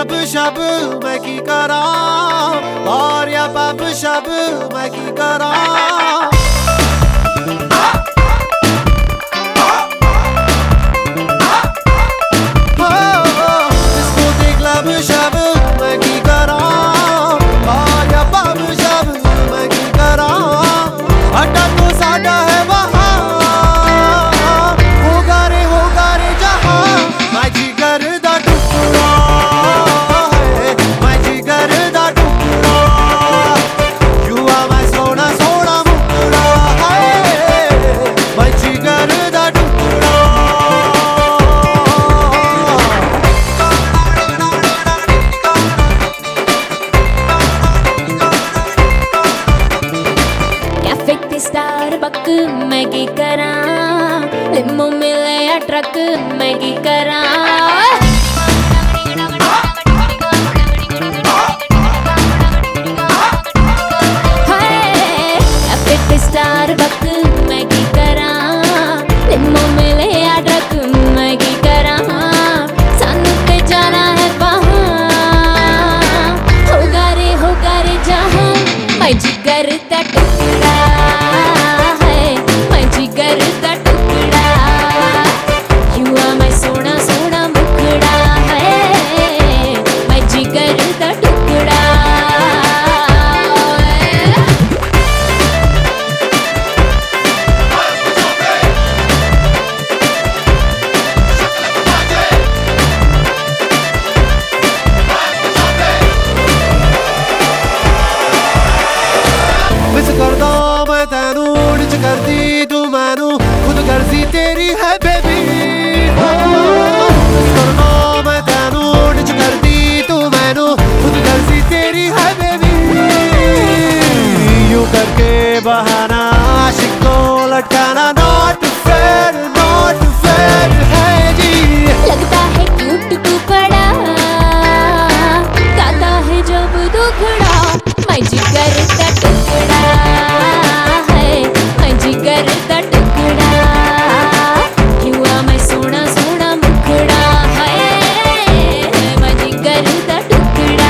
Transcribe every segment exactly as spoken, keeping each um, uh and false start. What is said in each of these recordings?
Club शब मैं की करा, और या पब शब मैं की करा। स्टारबक मैं की करा, लिमो मिले या ट्रक मैं की करा। स्टारबक मैं की करा, लिमो मिले या ट्रक मैं की करा। सानू ते जाना है वहाँ, होगा रे होगा रे जहाँ, मैं जिगर दा टुकड़ा है, मैं जिगर दा टुकड़ा। You are my सोना सोना मुखड़ा है, मैं जिगर दा टुकड़ा। मिस करदा मैं तैनू, डिच करदी तू मैनू, खुद गर्जी तेरी है बेबी। मिस करदा मैं तैनू, डिच करदी तू मैनू, खुद गर्जी तेरी है बेबी। यूं करके बहाना आशिक को लटकाना, नॉट फेयर नॉट फेयर है जी। लगता है क्यूट तू बड़ा, गाता है जब दुखड़ा, मैं जिगर दा टुकड़ा है, मैं जिगर दा टुकड़ा। You are my सोना सोना मुखड़ा है, मैं जिगर दा टुकड़ा।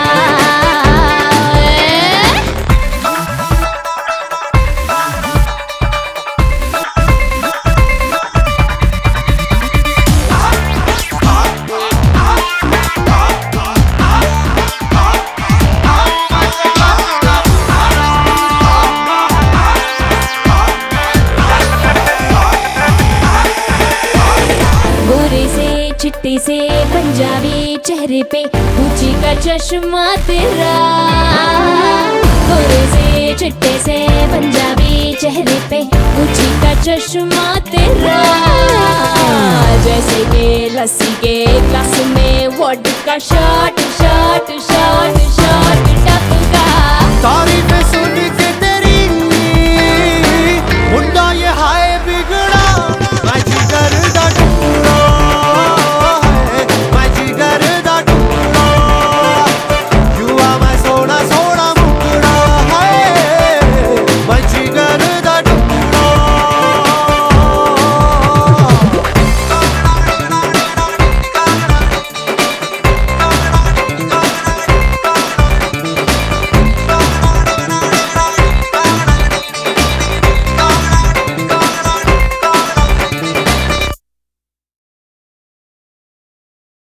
गोरे से चिट्टे से पंजाबी चेहरे पे ऊंची का चश्मा तेरा। गोरे से चिट्टे से पंजाबी चेहरे पे ऊंची का चश्मा तेरा। जैसे के लस्सी के ग्लास में वोडका शॉट